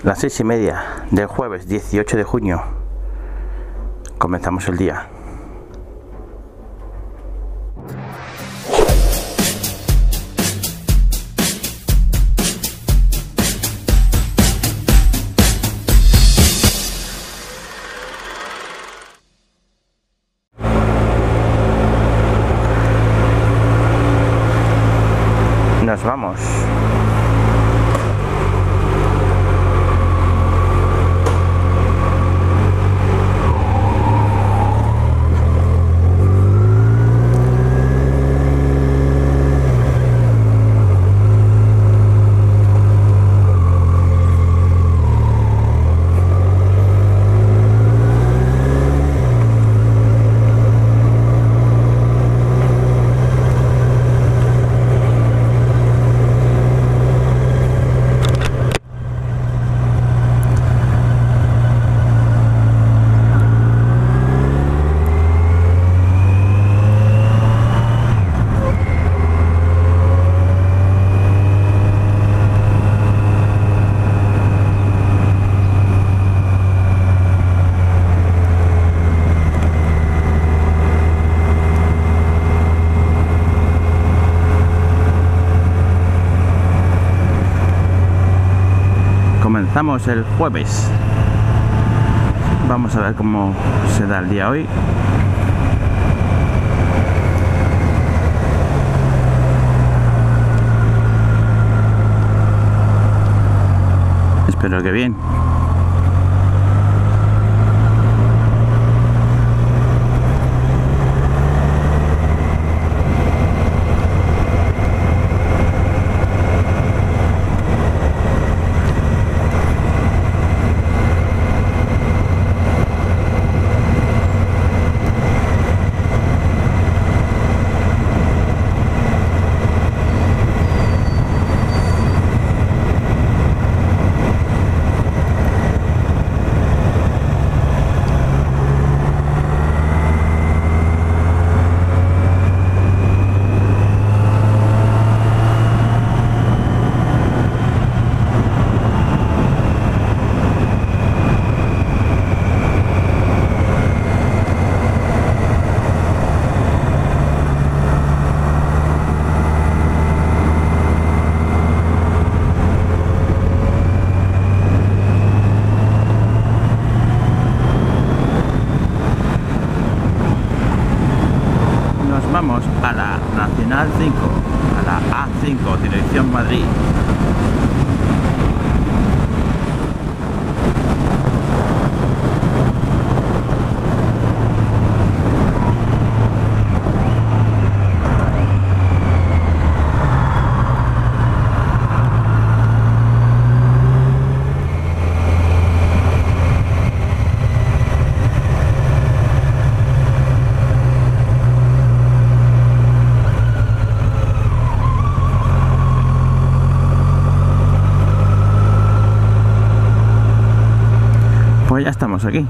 Las 6:30 del jueves 18 de junio. Comenzamos el día. Nos vamos. Comenzamos el jueves. Vamos a ver cómo se da el día hoy. Espero que bien. Vamos a la Nacional 5, a la A5, dirección Madrid. Pues ya estamos aquí.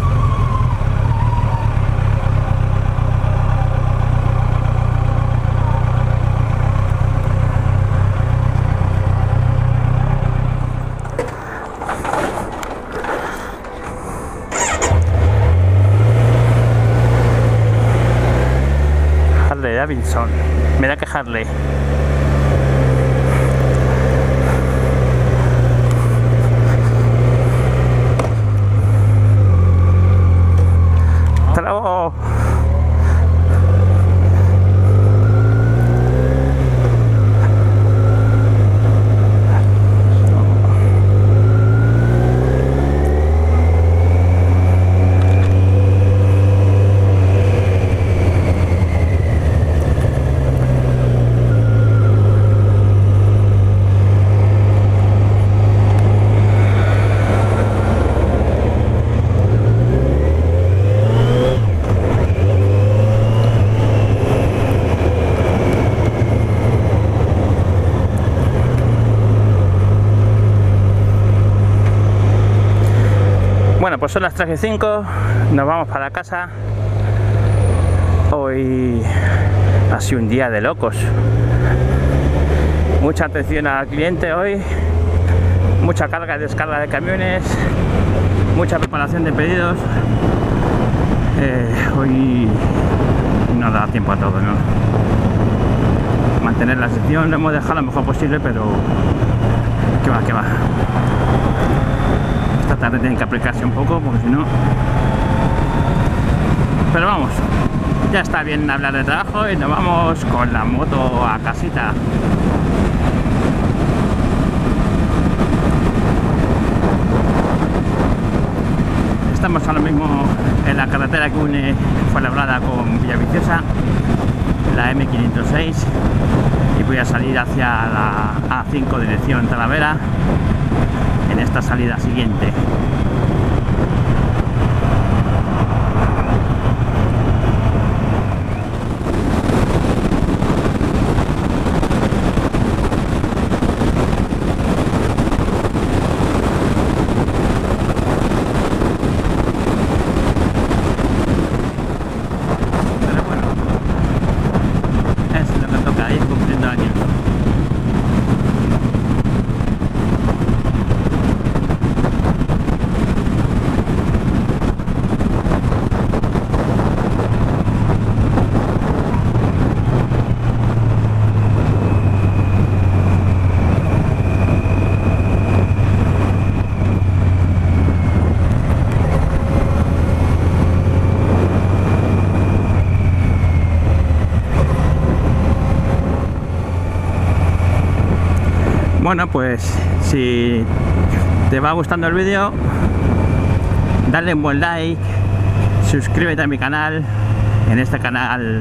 Harley Davidson. Mira que Harley. ¡Oh! Bueno, pues son las 3:05, nos vamos para casa. Hoy ha sido un día de locos. Mucha atención al cliente hoy, mucha carga y descarga de camiones, mucha preparación de pedidos. Hoy no da tiempo a todo, ¿no? Mantener la sección lo hemos dejado lo mejor posible, pero que va, que va. Esta tarde tienen que aplicarse un poco, porque si no... Pero vamos, ya está bien hablar de trabajo y nos vamos con la moto a casita. Estamos ahora mismo en la carretera que une Fuenlabrada con Villaviciosa, la M506, y voy a salir hacia la A5 dirección Talavera en esta salida siguiente. Bueno, pues si te va gustando el vídeo, dale un buen like, suscríbete a mi canal. En este canal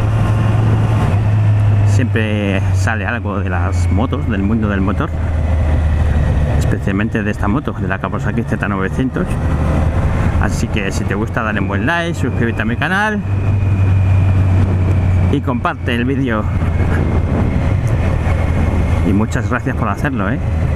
siempre sale algo de las motos, del mundo del motor, especialmente de esta moto, de la Kawasaki Z900. Así que si te gusta, dale un buen like, suscríbete a mi canal y comparte el vídeo. Y muchas gracias por hacerlo, ¿eh?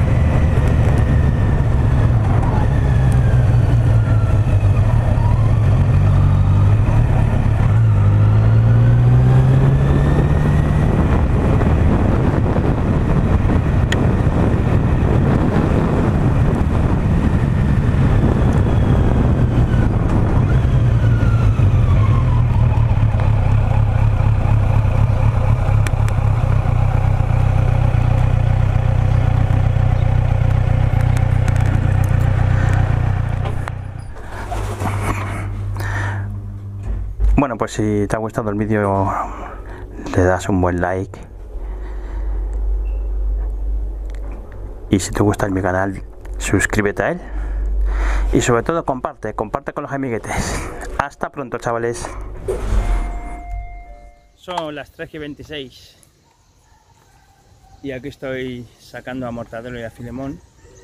Bueno, pues si te ha gustado el vídeo, le das un buen like, y si te gusta mi canal, suscríbete a él, y sobre todo comparte con los amiguetes. Hasta pronto, chavales. Son las 3:26 y aquí estoy sacando a Mortadelo y a Filemón.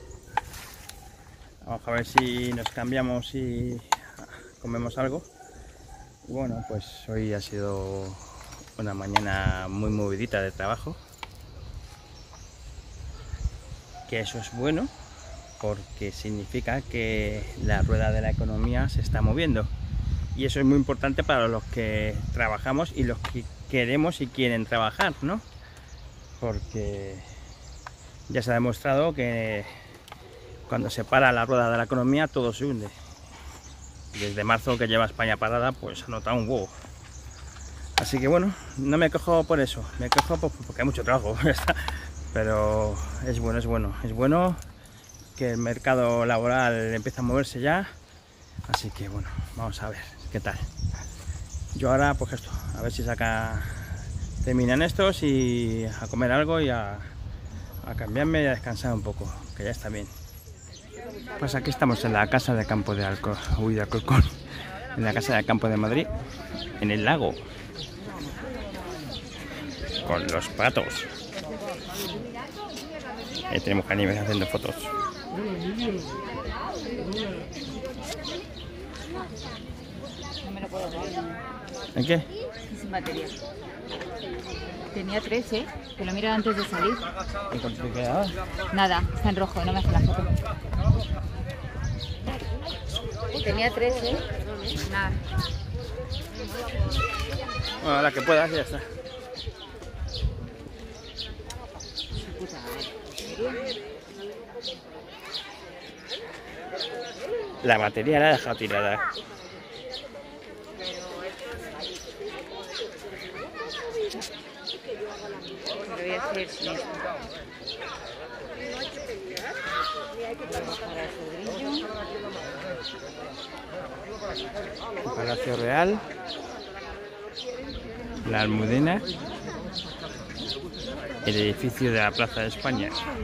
Vamos a ver si nos cambiamos y comemos algo. Bueno, pues hoy ha sido una mañana muy movidita de trabajo, que eso es bueno porque significa que la rueda de la economía se está moviendo, y eso es muy importante para los que trabajamos y los que queremos y quieren trabajar, ¿no? Porque ya se ha demostrado que cuando se para la rueda de la economía todo se hunde. Desde marzo, que lleva España parada, pues ha notado un huevo. Así que bueno, no me quejo por eso, me quejo porque hay mucho trabajo. Pero es bueno que el mercado laboral empiece a moverse ya. Así que bueno, vamos a ver qué tal. Yo ahora pues esto, a ver si terminan estos y a comer algo y a cambiarme y a descansar un poco, que ya está bien. Pues aquí estamos en la casa de campo de Alcorcón, en la casa de campo de Madrid, en el lago, con los patos. Ahí tenemos caníbales haciendo fotos. No me lo puedo ver. ¿En qué? Sin batería. Tenía 3, ¿eh? Que lo miro antes de salir. ¿Y cuánto te quedaba? Nada, está en rojo, no me hace la foto. Tenía 3, ¿eh? Nada. Bueno, a la que puedas y ya está. Su puta madre. La batería la he dejado tirada. Lo voy a hacer sin esto. Para el sobrillo. El Palacio Real. La Almudena. El edificio de la Plaza de España.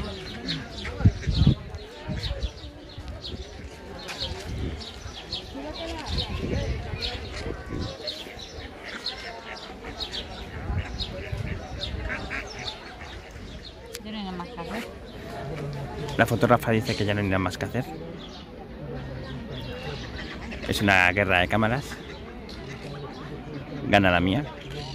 Ya no hay nada más que hacer. La fotógrafa dice que ya no hay nada más que hacer. Es una guerra de cámaras. Gana la mía.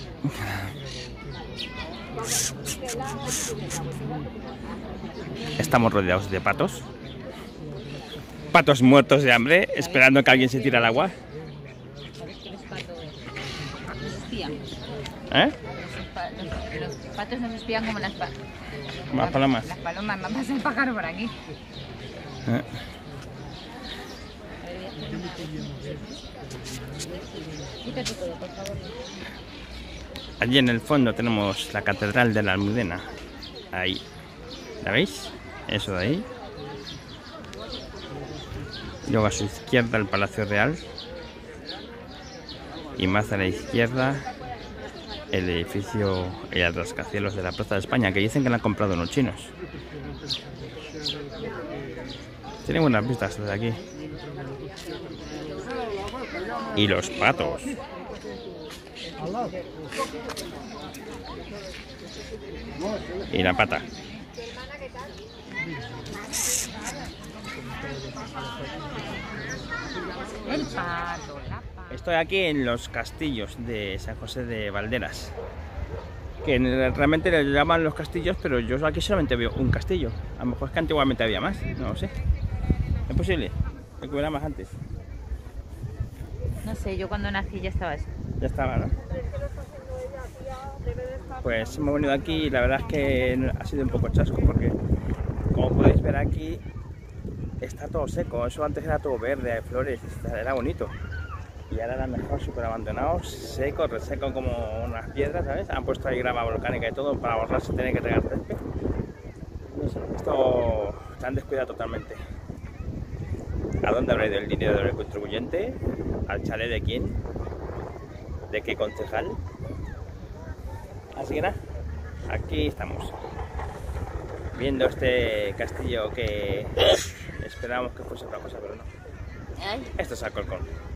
Estamos rodeados de patos. Patos muertos de hambre, esperando que alguien se tire al agua. ¿Sabes que los patos nos espían? ¿Eh? Los patos nos espían como las Más palomas. Las palomas, me pasa el pájaro por aquí. ¿Eh? Quítate todo, por favor. Allí en el fondo tenemos la Catedral de la Almudena. Ahí. ¿La veis? Eso de ahí. Luego a su izquierda el Palacio Real. Y más a la izquierda el edificio y el rascacielos de la Plaza de España, que dicen que la han comprado unos chinos. Tiene buenas vistas desde aquí. Y los patos. Y la pata. El pato, la pata. Estoy aquí en los castillos de San José de Valderas, que realmente le llaman los castillos, pero yo aquí solamente veo un castillo. A lo mejor es que antiguamente había más, no lo sé. ¿Es posible? ¿Que hubiera más antes? No sé, yo cuando nací ya estaba eso. Ya estaba, ¿no? Pues hemos venido aquí y la verdad es que ha sido un poco chasco porque, como podéis ver aquí, está todo seco. Eso antes era todo verde, hay flores, era bonito. Y ahora lo han dejado súper abandonados, seco, reseco como unas piedras, ¿sabes? Han puesto ahí grava volcánica y todo para ahorrarse tener que regar césped. No sé, esto se han descuidado totalmente. ¿A dónde habrá ido el dinero del contribuyente? ¿Al chalet de quién? ¿De qué concejal? Así que nada, aquí estamos. Viendo este castillo que esperábamos que fuese otra cosa, pero no. Esto es Alcorcón.